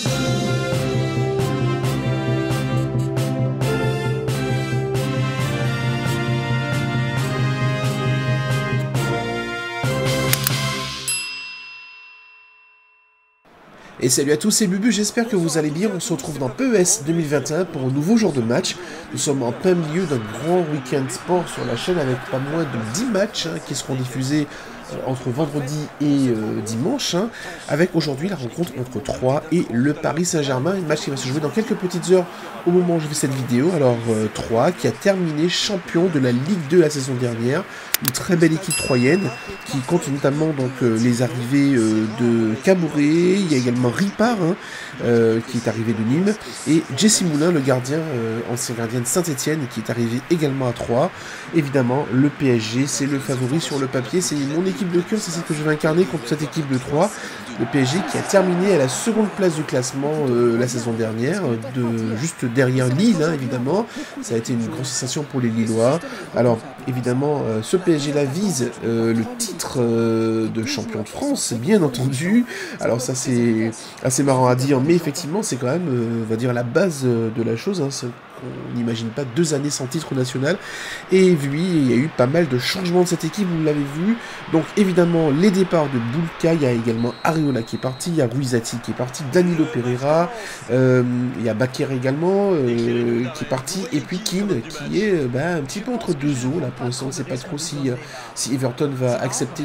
Et salut à tous, c'est Bubu, j'espère que vous allez bien. On se retrouve dans PES 2021 pour un nouveau jour de match. Nous sommes en plein milieu d'un grand week-end sport sur la chaîne avec pas moins de 10 matchs qui seront diffusés entre vendredi et dimanche, avec aujourd'hui la rencontre entre Troyes et le Paris Saint-Germain, un match qui va se jouer dans quelques petites heures au moment où je fais cette vidéo. Alors Troyes qui a terminé champion de la Ligue 2 la saison dernière, une très belle équipe troyenne qui compte notamment donc les arrivées de Cabouré, il y a également Ripard qui est arrivé de Nîmes, et Jesse Moulin, le gardien, ancien gardien de Saint-Etienne, qui est arrivé également à Troyes. Évidemment, le PSG, c'est le favori sur le papier, c'est mon équipe de cœur, c'est celle que je vais incarner contre cette équipe de Troyes. Le PSG qui a terminé à la seconde place du classement la saison dernière, juste derrière Lille, évidemment. Ça a été une grosse sensation pour les Lillois. Alors, évidemment, ce PSG-là vise le titre de champion de France, bien entendu. Alors ça, c'est assez marrant à dire, mais effectivement, c'est quand même, on va dire, la base de la chose. On n'imagine pas 2 années sans titre national. Et puis, il y a eu pas mal de changements de cette équipe, vous l'avez vu. Donc, évidemment, les départs de Boulka, il y a également Areola qui est parti, il y a Ruizati qui est parti, Danilo Pereira, il y a Bakir également qui est parti, et puis Keane qui est un petit peu entre deux eaux. Là, pour l'instant, on ne sait pas trop si Everton va accepter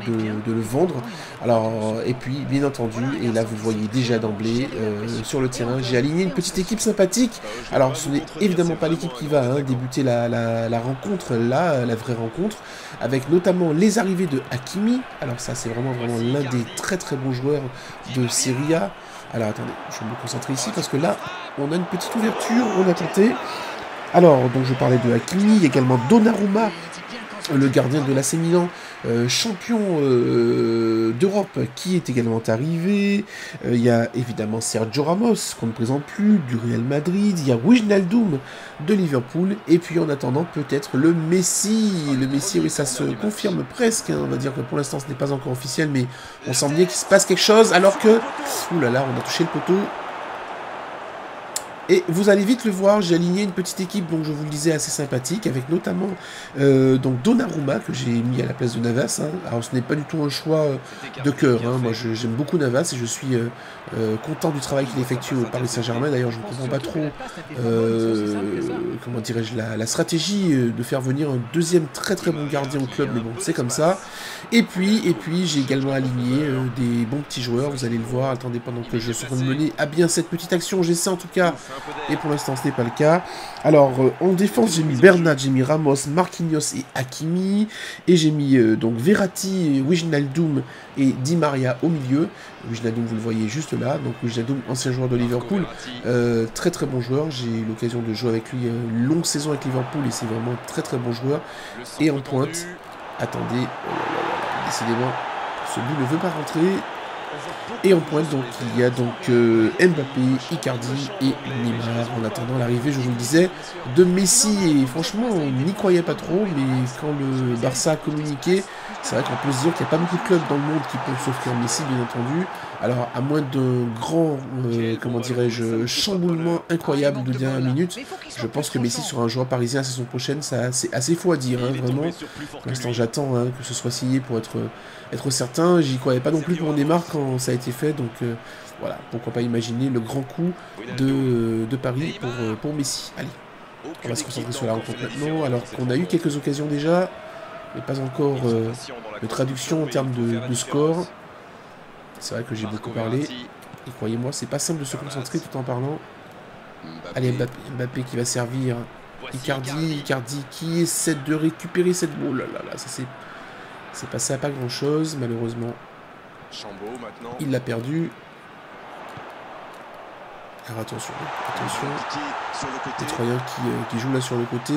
de le vendre. Alors, et puis, bien entendu, et là, vous voyez déjà d'emblée sur le terrain, j'ai aligné une petite équipe sympathique. Alors, ce n'est évidemment pas l'équipe qui va débuter la rencontre, là, la vraie rencontre, avec notamment les arrivées de Hakimi. Alors ça, c'est vraiment l'un des très très bons joueurs de Serie A. Alors attendez, je vais me concentrer ici parce que là, on a une petite ouverture, on a tenté. Alors, donc je parlais de Hakimi, il y a également Donnarumma, le gardien de l'AC Milan, champion d'Europe, qui est également arrivé. Il y a évidemment Sergio Ramos, qu'on ne présente plus, du Real Madrid. Il y a Wijnaldum de Liverpool. Et puis en attendant, peut-être le Messi. Le Messi, oui, ça se confirme presque. On va dire que pour l'instant, ce n'est pas encore officiel, mais on sent bien qu'il se passe quelque chose. Alors que, oulala, on a touché le poteau. Et vous allez vite le voir, j'ai aligné une petite équipe, donc je vous le disais, assez sympathique, avec notamment donc Donnarumma, que j'ai mis à la place de Navas. Alors ce n'est pas du tout un choix de cœur, moi j'aime beaucoup Navas et je suis content du travail qu'il effectue au Paris Saint-Germain. D'ailleurs je ne comprends pas trop, comment dirais-je, la stratégie de faire venir un deuxième très très bon gardien au club, mais bon, c'est comme ça. Et puis j'ai également aligné des bons petits joueurs, vous allez le voir, attendez pendant que je suis en train de mener à bien cette petite action, j'essaie en tout cas. Et pour l'instant, ce n'est pas le cas. Alors, en défense, j'ai mis Bernat, j'ai mis Ramos, Marquinhos et Hakimi. Et j'ai mis donc Verratti, Wijnaldum et Di Maria au milieu. Wijnaldum, vous le voyez juste là. Donc, Wijnaldum, ancien joueur de Liverpool. Très très bon joueur. J'ai eu l'occasion de jouer avec lui une longue saison avec Liverpool. Et c'est vraiment très très bon joueur. Et en pointe, attendez, décidément, ce but ne veut pas rentrer. Et en pointe, donc, il y a donc Mbappé, Icardi et Neymar. En attendant l'arrivée, je vous le disais, de Messi. Et franchement, on n'y croyait pas trop, mais quand le Barça a communiqué, c'est vrai qu'on peut se dire qu'il n'y a pas beaucoup de clubs dans le monde qui peuvent s'offrir Messi, bien entendu. Alors, à moins d'un grand, comment dirais-je, chamboulement incroyable de dernière minute, je pense que Messi sera un joueur parisien la saison prochaine. C'est assez faux à dire, vraiment. Pour l'instant, j'attends que ce soit signé pour être certain. J'y croyais pas non plus pour Neymar quand ça a été fait, donc voilà, pourquoi pas imaginer le grand coup de Paris pour Messi. Allez, on va se concentrer sur la rencontre maintenant, alors qu'on a eu quelques occasions déjà, mais pas encore de traduction en termes de score. C'est vrai que j'ai beaucoup parlé, et croyez-moi, c'est pas simple de se concentrer tout en parlant. Allez, Mbappé qui va servir Icardi qui essaie de récupérer cette boule. Oh là là, ça c'est passé à pas grand chose, malheureusement. Il l'a perdu. Alors attention. Les Troyens qui jouent là sur le côté.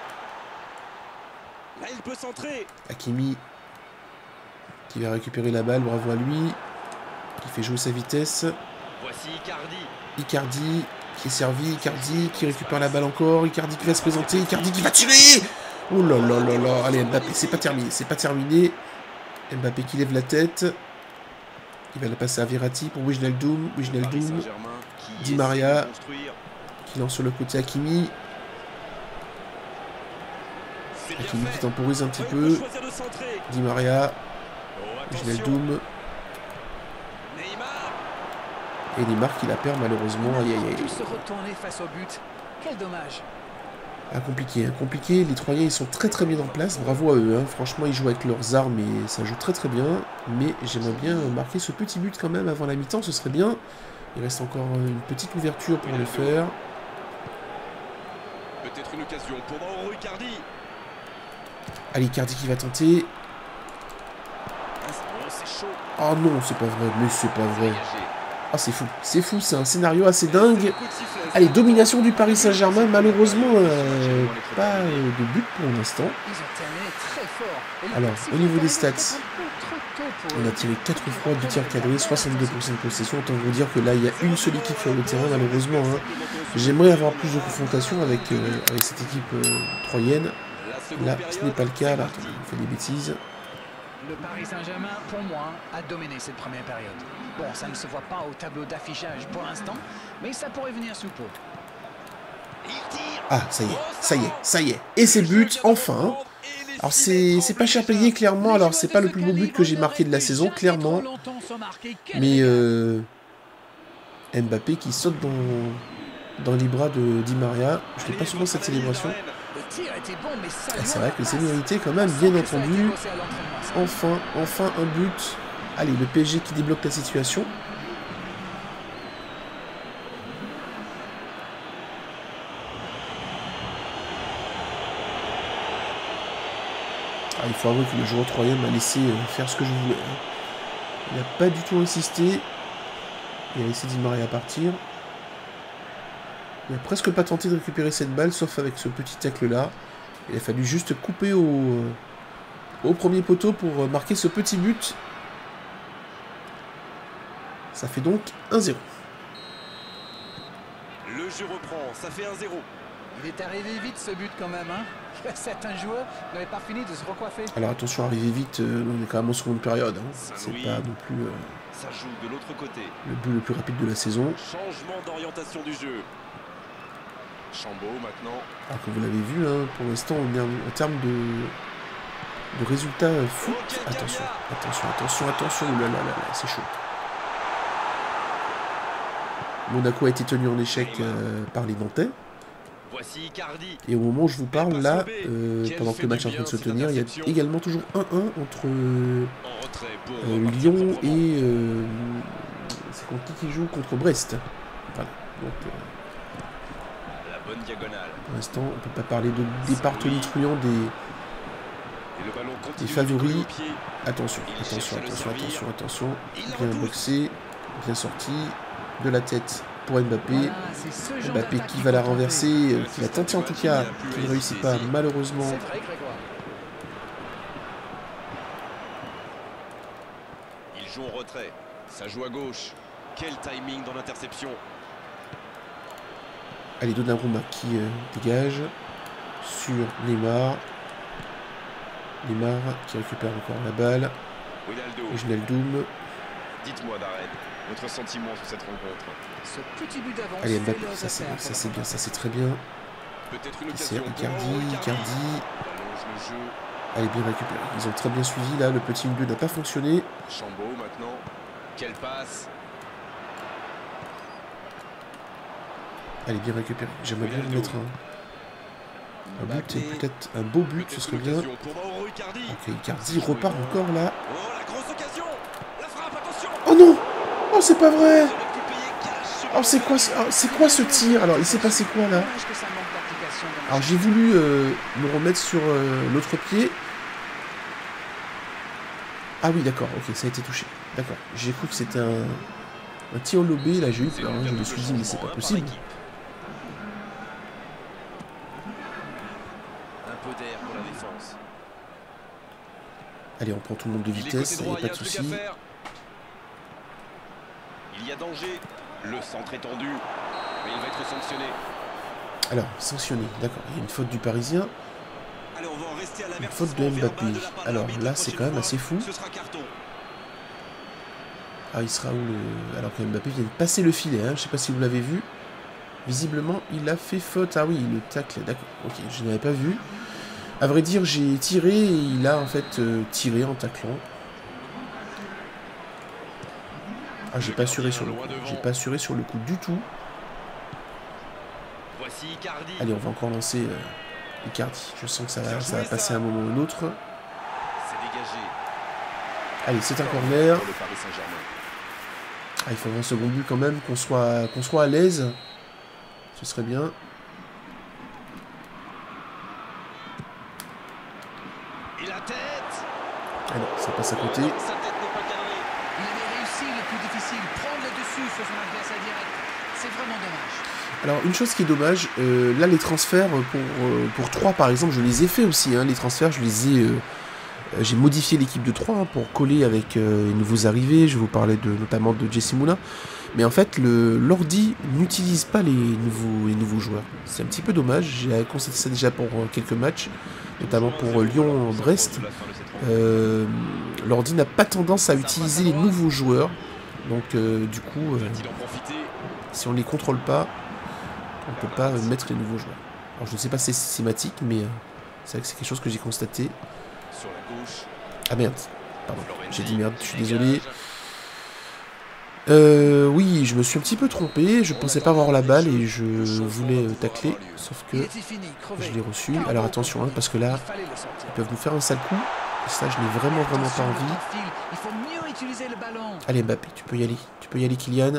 Là, il peut centrer. Hakimi qui va récupérer la balle, bravo à lui. Qui fait jouer sa vitesse. Voici Icardi qui est servi, Icardi qui récupère la balle encore, Icardi qui va se présenter, Icardi qui va tirer. Oh là là là là, allez Mbappé, c'est pas terminé. Mbappé qui lève la tête. Il va la passer à Verratti pour Wijnaldum. Di Maria qui lance sur le côté Hakimi. Hakimi qui temporise un petit peu. Di Maria. Wijnaldum. Et Neymar qui la perd malheureusement. Aïe aïe aïe. Quel dommage. Ah, compliqué, hein, compliqué. Les Troyens ils sont très très bien en place. Bravo à eux. Hein. Franchement ils jouent avec leurs armes et ça joue très très bien. Mais j'aimerais bien marquer ce petit but quand même avant la mi-temps. Ce serait bien. Il reste encore une petite ouverture pour le faire. Peut-être une occasion pour Mauro Icardi. Allez, Icardi qui va tenter. Oh non, c'est pas vrai, mais c'est pas vrai. Ah, c'est fou, c'est un scénario assez dingue. Allez, domination du Paris Saint-Germain, malheureusement, pas de but pour l'instant. Alors, au niveau des stats, on a tiré 4 fois, 2 tirs cadrés, 62% de possession. Autant vous dire que là, il y a une seule équipe sur le terrain, malheureusement. Hein. J'aimerais avoir plus de confrontation avec cette équipe troyenne. Là, ce n'est pas le cas. Là, attendez, on fait des bêtises. Le Paris Saint-Germain, pour moi, a dominé cette première période. Bon, ça ne se voit pas au tableau d'affichage pour l'instant, mais ça pourrait venir sous peu. Ah, ça y est. Et c'est but, enfin. Alors, c'est pas cher payé, clairement. Alors, c'est pas le plus beau but que j'ai marqué de la saison, clairement. Mais Mbappé qui saute dans les bras de Di Maria. Je n'ai pas souvent cette célébration. C'est vrai que c'est mérité quand même, bien entendu. Enfin un but. Allez, le PSG qui débloque la situation. Ah, il faut avouer que le joueur troyen m'a laissé faire ce que je voulais. Il n'a pas du tout insisté. Il a laissé Di Maria partir. Il n'a presque pas tenté de récupérer cette balle, sauf avec ce petit tacle-là. Il a fallu juste couper au premier poteau pour marquer ce petit but. Ça fait donc 1-0. Le jeu reprend, ça fait 1-0. Il est arrivé vite ce but quand même, hein. Certains joueurs n'avaient pas fini de se recoiffer. Alors attention, arriver vite, on est quand même en seconde période. Hein. C'est pas non plus ça joue de l'autre côté. Le but le plus rapide de la saison. Changement d'orientation du jeu. Chambaud maintenant. Alors que vous l'avez vu, hein, pour l'instant, on est en termes de résultats foot. Attention. Là, c'est chaud. Monaco a été tenu en échec par les Nantais. Voici Icardi. Et au moment où je vous parle, là, pendant que le match est en train de se tenir, il y a également toujours 1-1 entre Lyon et... c'est contre qui joue? Contre Brest. Voilà. Donc, la bonne diagonale. Pour l'instant, on ne peut pas parler de départ tonitruant des favoris. Attention. Bien boxé, bien sorti. De la tête pour Mbappé. Mbappé qui va la renverser, qui l'a tenté en tout cas, qui ne réussit pas malheureusement. Il joue en retrait, ça joue à gauche. Quel timing dans l'interception. Allez, Donnarumma qui dégage sur Neymar. Neymar qui récupère encore la balle. Wijnaldum. Dites-moi Darren, votre sentiment sur cette rencontre. Ce petit but d'avance. Allez, Mbappé, ça c'est bien, ça c'est très bien. C'est Icardi. Allez, bien récupéré. Ils ont très bien suivi là, le petit milieu n'a pas fonctionné. Chambaud maintenant. Quelle passe. Allez, bien récupéré. J'aimerais bien lui mettre un but, et peut-être un beau but, ce serait bien. Ok, Icardi repart encore là. Oh non! Oh, c'est pas vrai! Oh, c'est quoi ce tir? Alors, il s'est passé quoi là? Alors, j'ai voulu me remettre sur l'autre pied. Ah oui, d'accord, ok, ça a été touché. D'accord, j'ai cru que c'était un tir lobé, là j'ai eu peur, hein, je me suis dit, mais c'est pas possible. Un peu d'air pour la défense. Allez, on prend tout le monde de vitesse, il n'y a pas de souci. Il y a danger. Le centre est tendu. Mais il va être sanctionné. Alors, sanctionné, d'accord. Il y a une faute du Parisien. Allez, on va en rester à une faute de Mbappé. Alors là, c'est quand même assez fou. Ah, il sera où le... Alors que Mbappé vient de passer le filet, hein. Je sais pas si vous l'avez vu. Visiblement, il a fait faute. Ah oui, le tacle, d'accord. Ok, je n'avais pas vu. À vrai dire, j'ai tiré et il a en fait tiré en taclant. Ah, j'ai pas assuré sur le coup. J'ai pas assuré sur le coup du tout. Allez, on va encore lancer Icardi. Je sens que ça va passer à un moment ou un autre. Allez, c'est un corner. Ah, il faut un second but quand même, qu'on soit à l'aise. Ce serait bien. Ah non, ça passe à côté. Il avait réussi le plus difficile, prendre le dessus sur son adversaire direct. C'est vraiment dommage. Alors, une chose qui est dommage, là, les transferts pour 3, par exemple, je les ai fait aussi. Hein, les transferts, je les ai... j'ai modifié l'équipe de 3 hein, pour coller avec les nouveaux arrivés. Je vous parlais notamment de Jesse Moula. Mais en fait, l'ordi n'utilise pas les nouveaux joueurs. C'est un petit peu dommage. J'ai constaté ça déjà pour quelques matchs, notamment pour Lyon-Brest. L'ordi n'a pas tendance à utiliser les nouveaux joueurs. Donc, du coup, si on ne les contrôle pas, on ne peut pas mettre les nouveaux joueurs. Alors, je ne sais pas si c'est systématique, mais c'est vrai que c'est quelque chose que j'ai constaté. Ah merde, pardon, j'ai dit merde, je suis désolé. Oui, je me suis un petit peu trompé, je pensais pas avoir la balle et je voulais tacler, sauf que je l'ai reçu. Alors attention, hein, parce que là, ils peuvent nous faire un sale coup, et ça je n'ai vraiment pas envie. Allez Mbappé, tu peux y aller Kylian.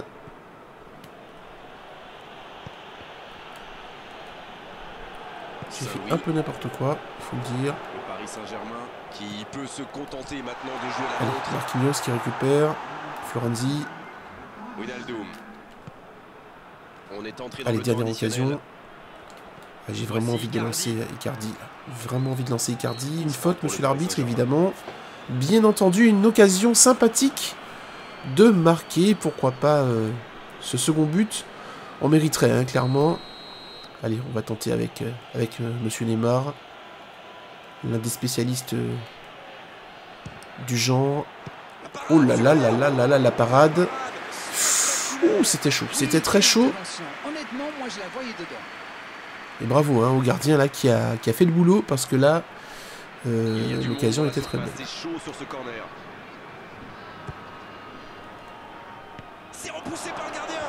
J'ai fait un peu n'importe quoi, il faut le dire. Le Paris Saint-Germain qui peut se contenter maintenant de jouer la montre. Marquinhos qui récupère, Florenzi. Allez, dernière occasion. J'ai vraiment envie de lancer Icardi. Vraiment envie de lancer Icardi. Une faute, monsieur l'arbitre, évidemment. Bien entendu, une occasion sympathique de marquer, pourquoi pas, ce second but. On mériterait, hein, clairement. Allez, on va tenter avec monsieur Neymar. L'un des spécialistes du genre. Oh là là là là là là, la parade. Ouh, c'était chaud, c'était très chaud. Et bravo hein, au gardien là qui a fait le boulot parce que là, l'occasion était très bonne. C'est repoussé par le gardien.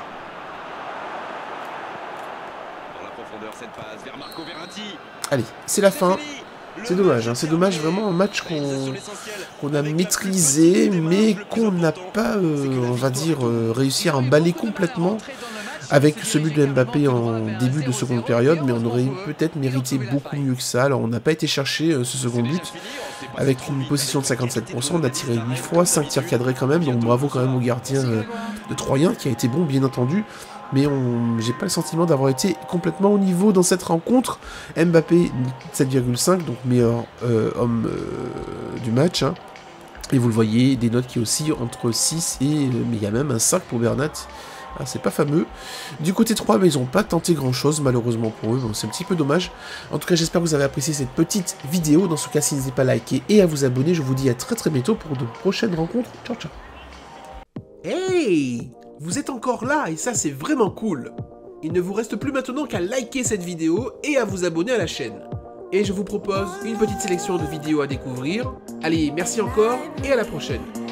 Dans la profondeur, cette passe vers Marco Verratti. Allez, c'est la fin. C'est dommage, hein, c'est dommage, vraiment un match qu'on a maîtrisé, mais qu'on n'a pas, on va dire, réussi à emballer complètement avec ce but de Mbappé en début de seconde période, mais on aurait peut-être mérité beaucoup mieux que ça. Alors on n'a pas été chercher ce second but, avec une position de 57%, on a tiré 8 fois, 5 tirs cadrés quand même, donc bravo quand même au gardien de Troyen, qui a été bon bien entendu. Mais j'ai pas le sentiment d'avoir été complètement au niveau dans cette rencontre. Mbappé, 7,5, donc meilleur homme du match. Hein. Et vous le voyez, des notes qui oscillent entre 6 et... mais il y a même un 5 pour Bernat. Ah, c'est pas fameux. Du côté 3, mais ils n'ont pas tenté grand-chose, malheureusement pour eux. Bon, c'est un petit peu dommage. En tout cas, j'espère que vous avez apprécié cette petite vidéo. Dans ce cas, si n'hésitez pas à liker et à vous abonner, je vous dis à très très bientôt pour de prochaines rencontres. Ciao, ciao. Hey! Vous êtes encore là et ça c'est vraiment cool. Il ne vous reste plus maintenant qu'à liker cette vidéo et à vous abonner à la chaîne. Et je vous propose une petite sélection de vidéos à découvrir. Allez, merci encore et à la prochaine.